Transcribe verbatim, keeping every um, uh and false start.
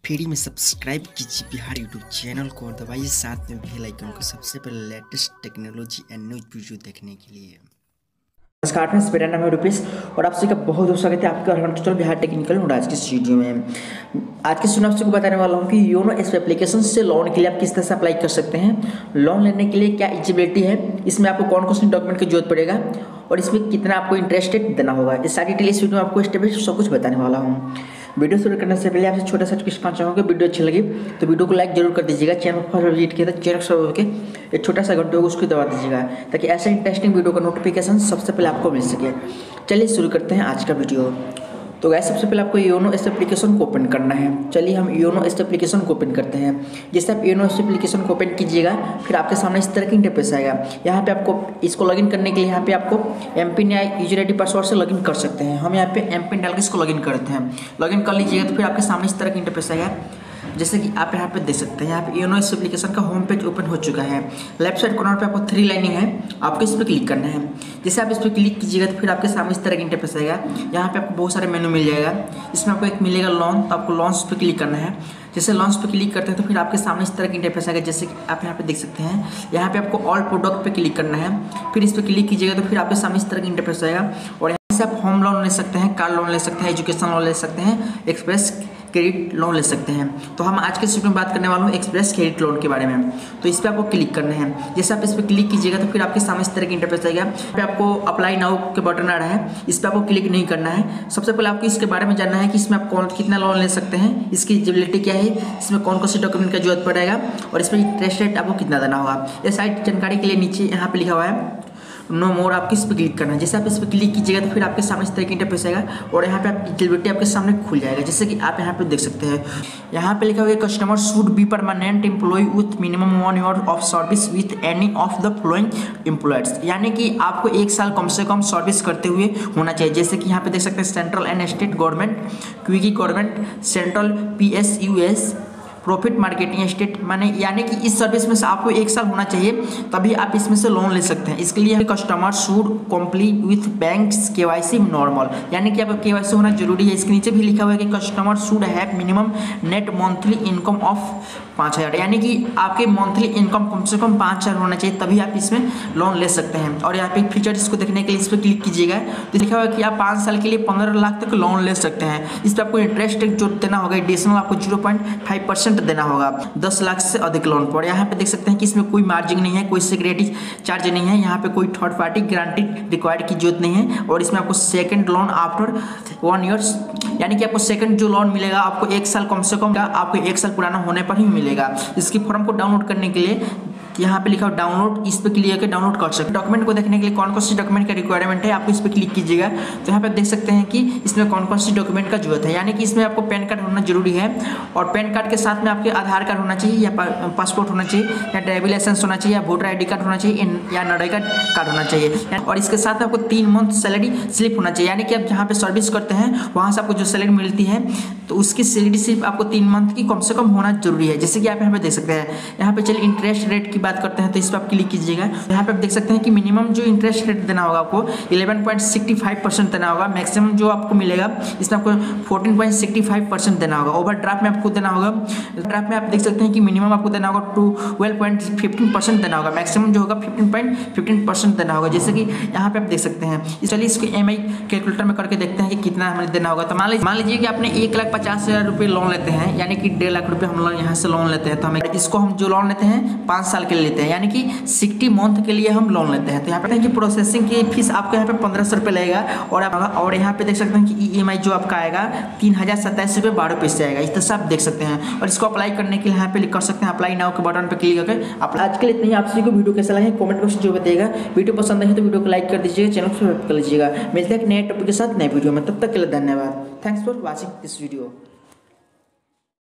Free में subscribe कीजिए Bihar YouTube channel को और दबाइए साथ में बेल आइकन को सबसे पहले latest technology and news video देखने के लिए। नमस्कार फ्रेंड्स, मेरा नाम है रुपेश और आप सभी का बहुत बहुत स्वागत है आपके और बिहार टेक्निकल नोट आज की इस वीडियो में। आज के सुनाव को बताने वाला हूं कि योनो एसबीआई एप्लीकेशन से लोन के लिए आप किस तरह से अप्लाई कर सकते हैं, लोन लेने के लिए क्या एलिजिबिलिटी है, इसमें आपको कौन कौन से डॉक्यूमेंट की जरूरत पड़ेगा और इसमें कितना आपको इंटरेस्ट रेट देना होगा। इस सारी डिटेल इस वीडियो में आपको स्टेप बाय स्टेप सब कुछ बताने वाला हूँ। वीडियो शुरू करने से पहले आपसे छोटा सा रिक्वेस्ट करना चाहूँगा, वीडियो अच्छी लगी तो वीडियो को लाइक जरूर कर दीजिएगा। चैनल पर फर्स्ट विजिट किया तो चैनल सब्सक्राइब करके एक छोटा सा घंटे होगा उसको दबा दीजिएगा ताकि ऐसे इंटरेस्टिंग वीडियो का नोटिफिकेशन सबसे पहले आपको मिल सके। चलिए शुरू करते हैं आज का वीडियो। तो गाइस सबसे पहले आपको योनो एस एप्लीकेशन को ओपन करना है। चलिए हम योनो एस एप्लीकेशन को ओपन करते हैं। जैसे आप योनो एस एप्लीकेशन को ओपन कीजिएगा फिर आपके सामने इस तरह की इंटरफेस आएगा। यहाँ पे आपको इसको लॉगिन करने के लिए यहाँ पे आपको एम पिन या यूजर आई डी पासवर्ड से लॉगिन कर सकते हैं। हम यहाँ पे एम पिन डाल के इसको लॉगिन करते हैं। लॉगिन कर लीजिएगा तो फिर आपके सामने इस तरह की इंटरफेस आएगा। जैसे कि आप यहाँ पे देख सकते हैं, यहाँ पे योनो एस एप्लीकेशन का होम पेज ओपन हो चुका है। लेफ्ट साइड कॉर्नर पे आपको थ्री लाइनिंग है, आपको इस पर क्लिक करना है। जैसे आप इस पर क्लिक कीजिएगा तो फिर आपके सामने इस तरह की इंटरफेस आएगा। यहाँ पे आपको बहुत सारे मेनू मिल जाएगा। इसमें आपको एक मिलेगा लोन, तो आपको लॉन्च पे क्लिक करना है। जैसे लॉन्च पे क्लिक करते हैं तो फिर आपके सामने इस तरह की इंटरफेस आएगा। जैसे कि आप यहाँ पे देख सकते हैं, यहाँ पे आपको ऑल प्रोडक्ट पे क्लिक करना है। फिर इस पर क्लिक कीजिएगा तो फिर आपके सामने इस तरह की इंटरफेस आएगा और यहाँ से आप होम लोन ले सकते हैं, कार लोन ले सकते हैं, एजुकेशन लोन ले सकते हैं, एक्सप्रेस क्रेडिट लोन ले सकते हैं। तो हम आज के वीडियो में बात करने वाला हूँ एक्सप्रेस क्रेडिट लोन के बारे में। तो इस पर आपको क्लिक करना है। जैसे आप इस पर क्लिक कीजिएगा तो फिर आपके सामने इस तरह की इंटरफेस आएगा। पे आपको अप्लाई नाउ के बटन आ रहा है, इस पर आपको क्लिक नहीं करना है। सबसे पहले आपको इसके बारे में जानना है कि इसमें आप कौन कितना लोन ले सकते हैं, इसकी एलिजिबिलिटी क्या है, इसमें कौन कौन से डॉक्यूमेंट का जरूरत पड़ेगा और इसमें इंटरेस्ट रेट आपको कितना देना होगा। ये सारी जानकारी के लिए नीचे यहाँ पे लिखा हुआ है नो मोर, आपको इस पर क्लिक करना है। जैसे आप इस पर क्लिक कीजिएगा तो फिर आपके सामने इस तरह की इंटरफेस आएगा और यहाँ पे आप एलिजिबिलिटी आपके सामने खुल जाएगा। जैसे कि आप यहाँ पे देख सकते हैं, यहाँ पे लिखा हुआ है customer should be permanent employ with minimum one year of service with any of the following employers, यानी कि आपको एक साल कम से कम सर्विस करते हुए होना चाहिए। जैसे कि यहाँ पे देख सकते हैं central and state government, quasi government, central P S U S, profit marketing state, माने यानी कि इस सर्विस में से आपको एक साल होना चाहिए तभी आप इसमें से लोन ले सकते हैं। इसके लिए customer should complete with banks KYC normal, यानी कि आपका केवाईसी होना जरूरी है। इसके नीचे भी लिखा हुआ है कि customer should have minimum net monthly income of पाँच हज़ार, यानी कि आपके मंथली इनकम कम से कम पाँच हज़ार होना चाहिए तभी आप इसमें लोन ले सकते हैं। और यहाँ पे फीचर इसको देखने के लिए इस पर क्लिक कीजिएगा तो लिखा हुआ है कि आप पाँच साल के लिए पंद्रह लाख तक लोन ले सकते हैं। इस पर आपको इंटरेस्ट जो देना होगा एडिशनल आपको जीरो पॉइंट फाइव परसेंट देना होगा दस लाख से अधिक लोन पर। यहाँ पे देख सकते हैं कि इसमें कोई मार्जिन नहीं है, कोई सिक्योरिटी चार्ज नहीं है, यहाँ पे कोई थर्ड पार्टी गारंटी रिक्वायर्ड की जरूरत नहीं है। और इसमें आपको second loan after one years, यानी कि आपको सेकंड जो लोन मिलेगा आपको एक साल कम से कम आपको एक साल पुराना होने पर ही मिलेगा। इसकी फॉर्म को डाउनलोड करने के लिए यहाँ पे लिखा हो डाउनलोड, इस पे क्लिक करके डाउनलोड कर सकते हैं। डॉक्यूमेंट को देखने के लिए कौन कौन से डॉक्यूमेंट का रिक्वायरमेंट है आपको इस पे क्लिक कीजिएगा तो यहाँ पे देख सकते हैं कि इसमें कौन कौन से डॉक्यूमेंट का जरूरत है। यानी कि इसमें आपको पैन कार्ड होना जरूरी है और पैन कार्ड के साथ में आपके आधार कार्ड होना चाहिए या पासपोर्ट होना चाहिए या ड्राइविंग लाइसेंस होना चाहिए या वोटर आई डी कार्ड होना चाहिए या नरेगा कार्ड होना चाहिए। और इसके साथ आपको तीन मंथ सैलरी स्लिप होना चाहिए, यानी कि आप जहाँ पे सर्विस करते हैं वहाँ से आपको जो सैलरी मिलती है तो उसकी सैलरी स्लिप आपको तीन मंथ की कम से कम होना जरूरी है। जैसे कि आप यहाँ पे देख सकते हैं। यहाँ पे चलिए इंटरेस्ट रेट की बात करते हैं तो इस पर आप क्लिक कीजिएगा। यहाँ पे आप देख सकते हैं कि मिनिमम जो इंटरेस्ट रेट देना होगा आपको eleven point sixty five percent देना होगा। मैक्सिमम जो आपको मिलेगा इसमें आपको fourteen point sixty five percent देना होगा। ओवर ड्राफ्ट में आपको देना होगा, ड्राफ्ट में आप देख सकते हैं कि मिनिमम आपको देना होगा ट्वेल्व पॉइंट फिफ्टीन परसेंट देना होगा, मैक्सिमम जो होगा फिफ्टीन पॉइंट फिफ्टीन परसेंट देना होगा। जैसे कि यहाँ पे आप देख सकते हैं। चलिए इसको एम आई कैलकुलेटर में करके देखते हैं कि कितना हमें देना होगा। तो मान लीजिए मान लीजिए कि आपने एक लाख पचास हज़ार रुपये लोन लेते हैं, यानी कि डेढ़ लाख रुपये हम लोग यहाँ से लोन लेते हैं। तो हमें इसको हम जो लोन लेते हैं पाँच साल के लिए लेते हैं, यानी कि सिक्सटी मंथ के लिए हम लोन लेते हैं। तो यहाँ पे देखिए प्रोसेसिंग की फीस आपको यहाँ पे पंद्रह सौ रुपये लगेगा और और यहाँ पे देख सकते हैं कि ई एम आई जो आपका आएगा तीन हज़ार सत्ताईस रुपये बारह पैसे आएगा। इस तरह से आप देख सकते हैं। और इसको अप्लाई करने के लिए यहाँ पे कर सकते हैं अप्लाई नाउ के बटन पे क्लिक करके। आप आज के लिए इतनी आप सभी को वीडियो कैसा लगे कमेंट बॉक्स जो बताइएगा। वीडियो पसंद है तो वीडियो को लाइक कर दीजिएगा, चैनल को सब्सक्राइब कर लीजिएगा। मिलते हैं नए टॉपिक के साथ नए वीडियो में, तब तक के लिए धन्यवाद। Thanks for watching this video.